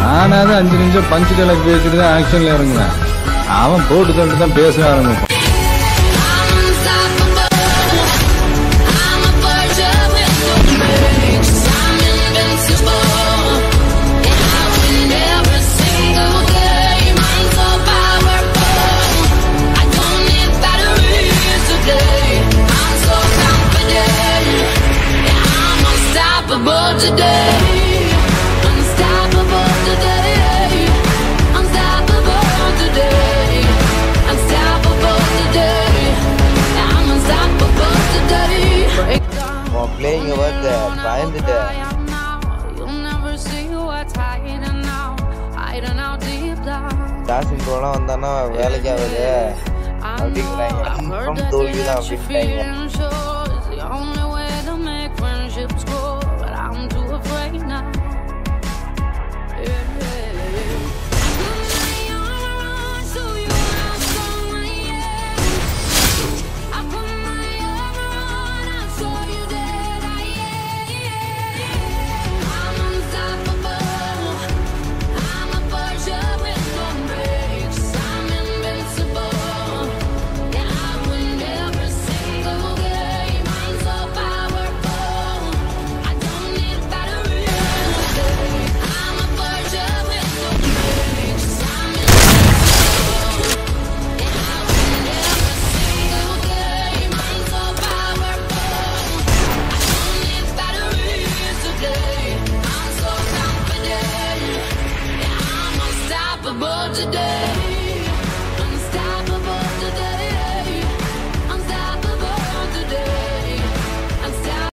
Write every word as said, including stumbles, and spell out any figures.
நானாவது அஞ்சு நிமிஷம் பஞ்சு டைலாக் பேசிட்டு தான் ஆக்ஷன்ல இறங்குவேன். அவன் போட்டு தண்டு தான் பேச ஆரம்பிப்பான். Playing over there, behind there. That's in Corona, and then I will get there. I'll be like, I'm from Dolby, I'm